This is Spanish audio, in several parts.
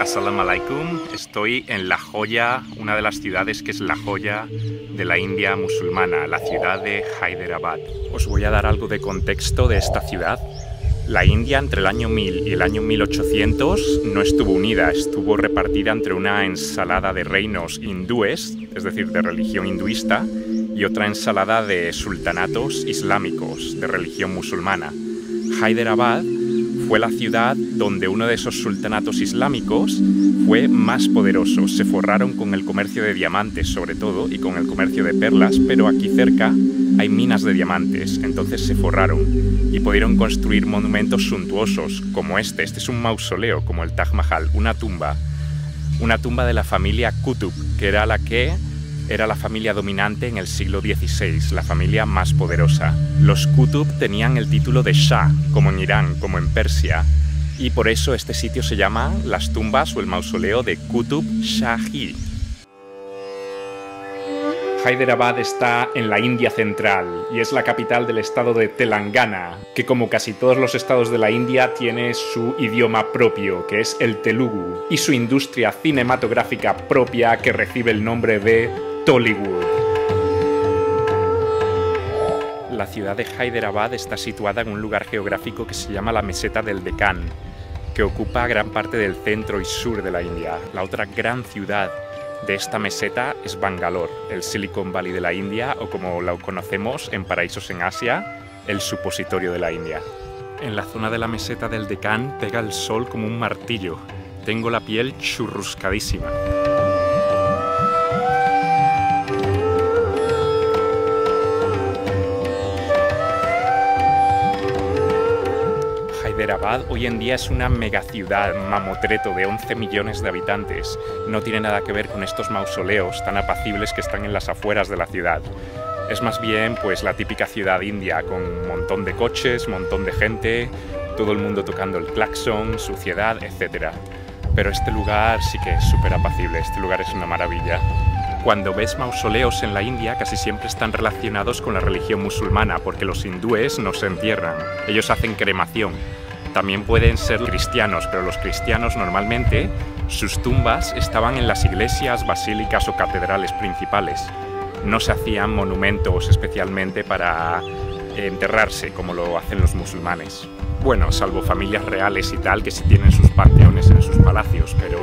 Assalamu alaikum. Estoy en La Joya, una de las ciudades que es la joya de la India musulmana, la ciudad de Hyderabad. Os voy a dar algo de contexto de esta ciudad. La India entre el año 1000 y el año 1800 no estuvo unida, estuvo repartida entre una ensalada de reinos hindúes, es decir, de religión hinduista, y otra ensalada de sultanatos islámicos, de religión musulmana. Hyderabad fue la ciudad donde uno de esos sultanatos islámicos fue más poderoso. Se forraron con el comercio de diamantes sobre todo y con el comercio de perlas, pero aquí cerca hay minas de diamantes, entonces se forraron y pudieron construir monumentos suntuosos como este. Este es un mausoleo como el Taj Mahal, una tumba de la familia Qutb, que era la familia dominante en el siglo XVI, la familia más poderosa. Los Qutb tenían el título de Shah, como en Irán, como en Persia, y por eso este sitio se llama las tumbas o el mausoleo de Qutb Shahi. Hyderabad está en la India central y es la capital del estado de Telangana, que como casi todos los estados de la India tiene su idioma propio, que es el telugu, y su industria cinematográfica propia que recibe el nombre de Tollywood. La ciudad de Hyderabad está situada en un lugar geográfico que se llama la meseta del Deccan, que ocupa gran parte del centro y sur de la India. La otra gran ciudad de esta meseta es Bangalore, el Silicon Valley de la India, o como lo conocemos en Paraísos en Asia, el supositorio de la India. En la zona de la meseta del Deccan pega el sol como un martillo. Tengo la piel churruscadísima. Hyderabad hoy en día es una megaciudad, mamotreto de 11 millones de habitantes. No tiene nada que ver con estos mausoleos tan apacibles que están en las afueras de la ciudad. Es más bien pues la típica ciudad india, con un montón de coches, montón de gente, todo el mundo tocando el claxon, suciedad, etc. Pero este lugar sí que es súper apacible, este lugar es una maravilla. Cuando ves mausoleos en la India casi siempre están relacionados con la religión musulmana, porque los hindúes no se entierran, ellos hacen cremación. También pueden ser cristianos, pero los cristianos normalmente sus tumbas estaban en las iglesias, basílicas o catedrales principales. No se hacían monumentos especialmente para enterrarse como lo hacen los musulmanes. Bueno, salvo familias reales y tal que sí tienen sus panteones en sus palacios, pero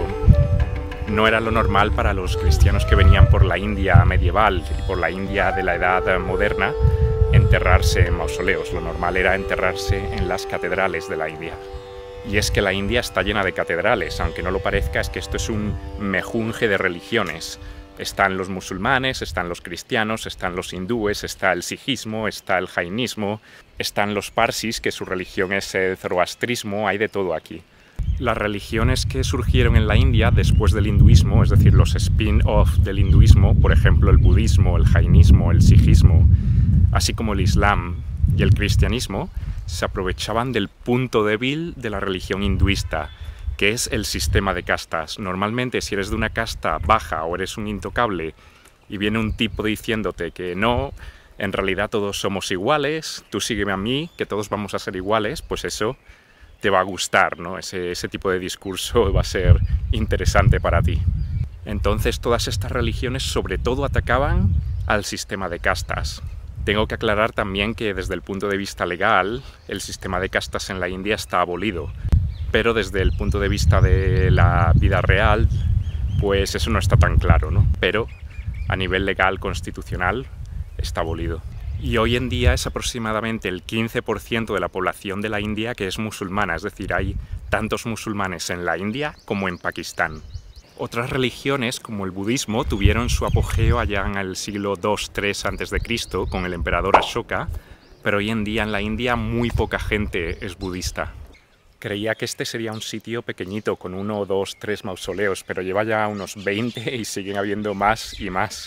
no era lo normal para los cristianos que venían por la India medieval y por la India de la edad moderna enterrarse en mausoleos. Lo normal era enterrarse en las catedrales de la India. Y es que la India está llena de catedrales, aunque no lo parezca, es que esto es un mejunje de religiones. Están los musulmanes, están los cristianos, están los hindúes, está el sijismo, está el jainismo, están los parsis, que su religión es el zoroastrismo, hay de todo aquí. Las religiones que surgieron en la India después del hinduismo, es decir, los spin-off del hinduismo, por ejemplo el budismo, el jainismo, el sijismo, así como el islam y el cristianismo, se aprovechaban del punto débil de la religión hinduista, que es el sistema de castas. Normalmente, si eres de una casta baja o eres un intocable y viene un tipo diciéndote que no, en realidad todos somos iguales, tú sígueme a mí, que todos vamos a ser iguales, pues eso te va a gustar, ¿no? Ese tipo de discurso va a ser interesante para ti. Entonces, todas estas religiones sobre todo atacaban al sistema de castas. Tengo que aclarar también que desde el punto de vista legal, el sistema de castas en la India está abolido. Pero desde el punto de vista de la vida real, pues eso no está tan claro, ¿no? Pero a nivel legal, constitucional, está abolido. Y hoy en día es aproximadamente el 15% de la población de la India que es musulmana, es decir, hay tantos musulmanes en la India como en Pakistán. Otras religiones, como el budismo, tuvieron su apogeo allá en el siglo II-III a.C. con el emperador Ashoka, pero hoy en día en la India muy poca gente es budista. Creía que este sería un sitio pequeñito, con 1, 2, 3 mausoleos, pero lleva ya unos 20 y siguen habiendo más y más.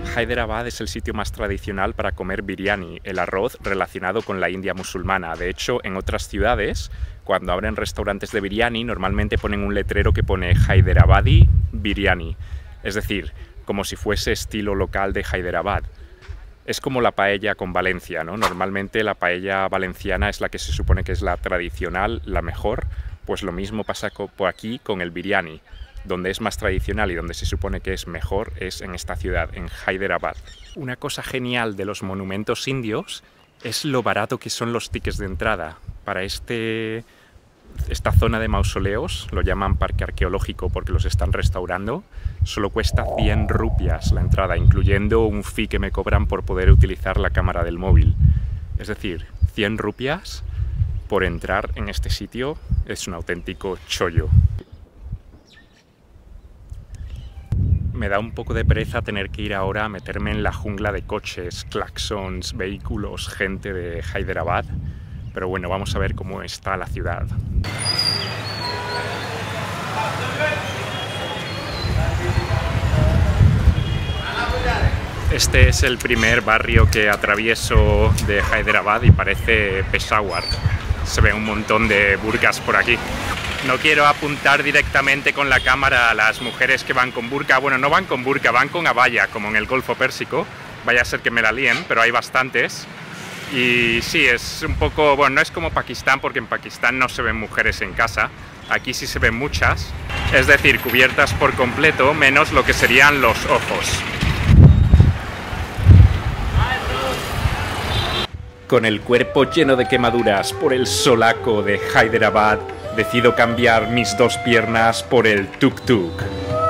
Hyderabad es el sitio más tradicional para comer biryani, el arroz relacionado con la India musulmana. De hecho, en otras ciudades, cuando abren restaurantes de biryani, normalmente ponen un letrero que pone Hyderabadi Biryani, es decir, como si fuese estilo local de Hyderabad. Es como la paella con Valencia, ¿no? Normalmente la paella valenciana es la que se supone que es la tradicional, la mejor, pues lo mismo pasa por aquí con el biryani. Donde es más tradicional y donde se supone que es mejor es en esta ciudad, en Hyderabad. Una cosa genial de los monumentos indios es lo barato que son los tickets de entrada. Para esta zona de mausoleos, lo llaman parque arqueológico porque los están restaurando, solo cuesta 100 rupias la entrada, incluyendo un fee que me cobran por poder utilizar la cámara del móvil. Es decir, 100 rupias por entrar en este sitio es un auténtico chollo. Me da un poco de pereza tener que ir ahora a meterme en la jungla de coches, claxons, vehículos, gente de Hyderabad. Pero bueno, vamos a ver cómo está la ciudad. Este es el primer barrio que atravieso de Hyderabad y parece Peshawar. Se ve un montón de burkas por aquí. No quiero apuntar directamente con la cámara a las mujeres que van con burka. Bueno, no van con burka, van con abaya, como en el Golfo Pérsico. Vaya a ser que me la líen, pero hay bastantes. Y sí, es un poco... Bueno, no es como Pakistán, porque en Pakistán no se ven mujeres en casa. Aquí sí se ven muchas. Es decir, cubiertas por completo, menos lo que serían los ojos. Con el cuerpo lleno de quemaduras por el solaco de Hyderabad, decido cambiar mis dos piernas por el tuk-tuk.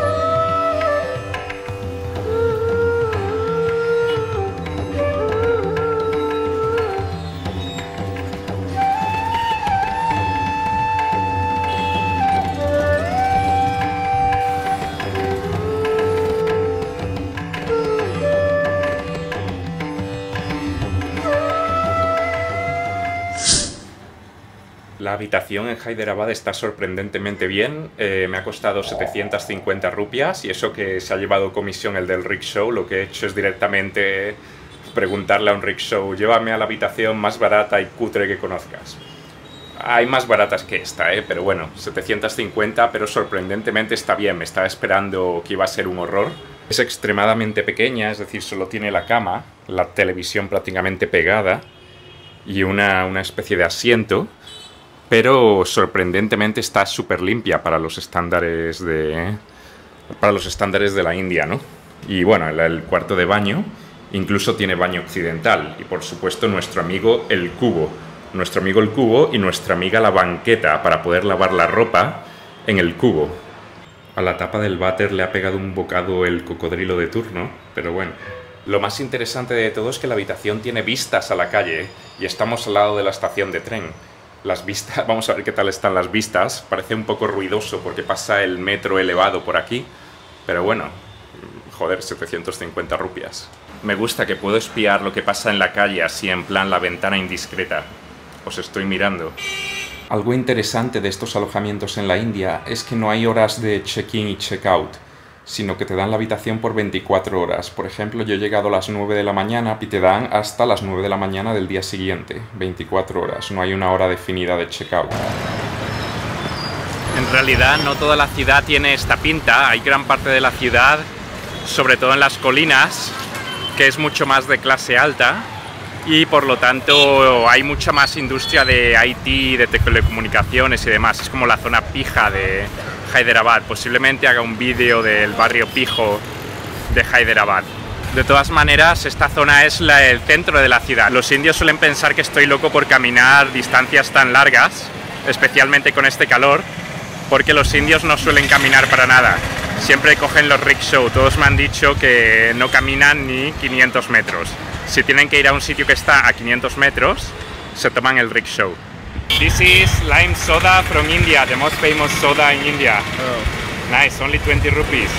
La habitación en Hyderabad está sorprendentemente bien, me ha costado 750 rupias y eso que se ha llevado comisión el del rickshaw. Lo que he hecho es directamente preguntarle a un rickshaw: llévame a la habitación más barata y cutre que conozcas. Hay más baratas que esta, pero bueno, 750, pero sorprendentemente está bien. Me estaba esperando que iba a ser un horror. Es extremadamente pequeña, es decir, solo tiene la cama, la televisión prácticamente pegada y una especie de asiento. Pero sorprendentemente está súper limpia para los estándares de la India, ¿no? Y bueno, el cuarto de baño incluso tiene baño occidental. Y por supuesto nuestro amigo el cubo. Nuestro amigo el cubo y nuestra amiga la banqueta para poder lavar la ropa en el cubo. A la tapa del váter le ha pegado un bocado el cocodrilo de turno, pero bueno. Lo más interesante de todo es que la habitación tiene vistas a la calle y estamos al lado de la estación de tren. Las vistas, vamos a ver qué tal están las vistas. Parece un poco ruidoso porque pasa el metro elevado por aquí, pero bueno, joder, 750 rupias. Me gusta que puedo espiar lo que pasa en la calle, así en plan la ventana indiscreta. Os estoy mirando. Algo interesante de estos alojamientos en la India es que no hay horas de check-in y check-out, sino que te dan la habitación por 24 horas. Por ejemplo, yo he llegado a las 9 de la mañana y te dan hasta las 9 de la mañana del día siguiente, 24 horas. No hay una hora definida de check-out. En realidad no toda la ciudad tiene esta pinta. Hay gran parte de la ciudad, sobre todo en las colinas, que es mucho más de clase alta y por lo tanto hay mucha más industria de IT, de telecomunicaciones y demás. Es como la zona pija de Hyderabad. Posiblemente haga un vídeo del barrio pijo de Hyderabad. De todas maneras, esta zona es el centro de la ciudad. Los indios suelen pensar que estoy loco por caminar distancias tan largas, especialmente con este calor, porque los indios no suelen caminar para nada. Siempre cogen los rickshaw. Todos me han dicho que no caminan ni 500 metros. Si tienen que ir a un sitio que está a 500 metros, se toman el rickshaw. This is lime soda from India, the most famous soda in India. Oh. Nice, only 20 rupees.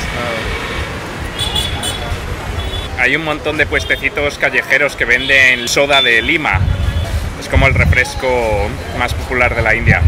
Oh. Hay un montón de puestecitos callejeros que venden soda de lima. Es como el refresco más popular de la India.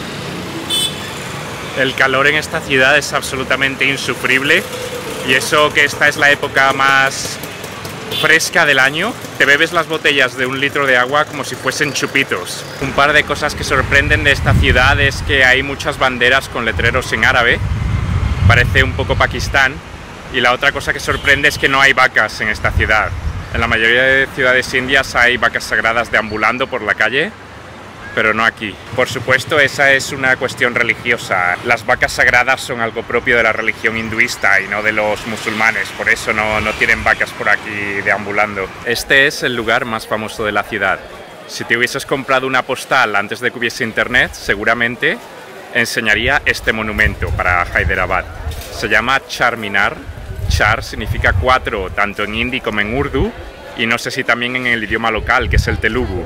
El calor en esta ciudad es absolutamente insufrible y eso que esta es la época más fresca del año, te bebes las botellas de 1 litro de agua como si fuesen chupitos. Un par de cosas que sorprenden de esta ciudad es que hay muchas banderas con letreros en árabe, parece un poco Pakistán, y la otra cosa que sorprende es que no hay vacas en esta ciudad. En la mayoría de ciudades indias hay vacas sagradas deambulando por la calle, pero no aquí. Por supuesto, esa es una cuestión religiosa. Las vacas sagradas son algo propio de la religión hinduista y no de los musulmanes, por eso no tienen vacas por aquí deambulando. Este es el lugar más famoso de la ciudad. Si te hubieses comprado una postal antes de que hubiese internet, seguramente enseñaría este monumento para Hyderabad. Se llama Charminar. Char significa 4, tanto en hindi como en urdu, y no sé si también en el idioma local, que es el telugu.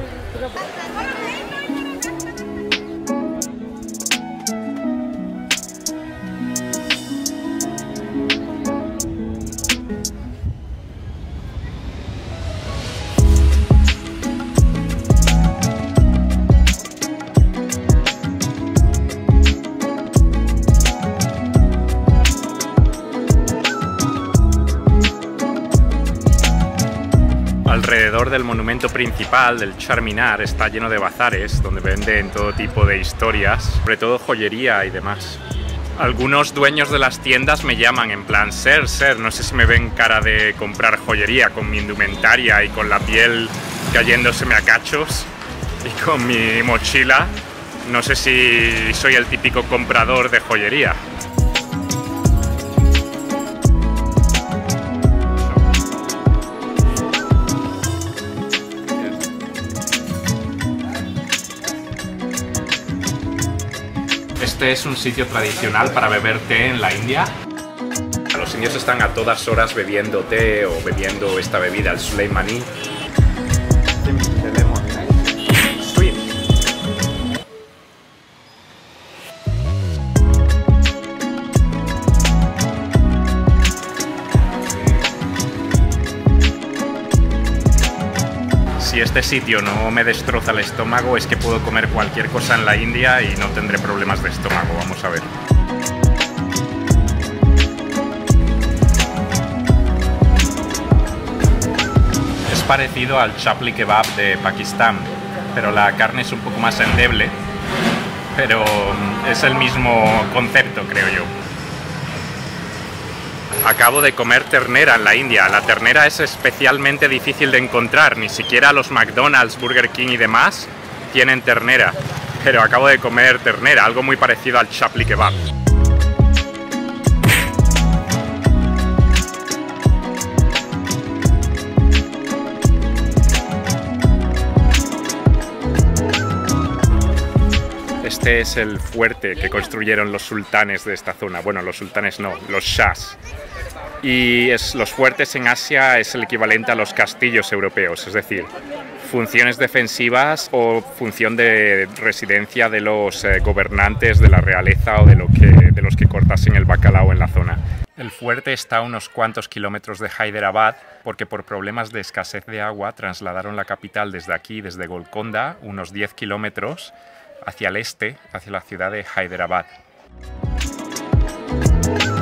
Alrededor del monumento principal, del Charminar, está lleno de bazares donde venden todo tipo de historias, sobre todo joyería y demás. Algunos dueños de las tiendas me llaman en plan, ser, no sé si me ven cara de comprar joyería con mi indumentaria y con la piel cayéndoseme a cachos y con mi mochila. No sé si soy el típico comprador de joyería. Este es un sitio tradicional para beber té en la India. Los indios están a todas horas bebiendo té o bebiendo esta bebida, el Suleimani. Si este sitio no me destroza el estómago, es que puedo comer cualquier cosa en la India y no tendré problemas de estómago. Vamos a ver. Es parecido al chapli kebab de Pakistán, pero la carne es un poco más endeble, pero es el mismo concepto, creo yo. Acabo de comer ternera en la India. La ternera es especialmente difícil de encontrar. Ni siquiera los McDonald's, Burger King y demás tienen ternera. Pero acabo de comer ternera, algo muy parecido al chapli kebab. Este es el fuerte que construyeron los sultanes de esta zona. Bueno, los sultanes no, los shahs. Y los fuertes en Asia es el equivalente a los castillos europeos, es decir, funciones defensivas o función de residencia de los gobernantes de la realeza o de los que cortasen el bacalao en la zona. El fuerte está a unos cuantos kilómetros de Hyderabad porque por problemas de escasez de agua trasladaron la capital desde aquí, desde Golconda, unos 10 kilómetros hacia el este, hacia la ciudad de Hyderabad.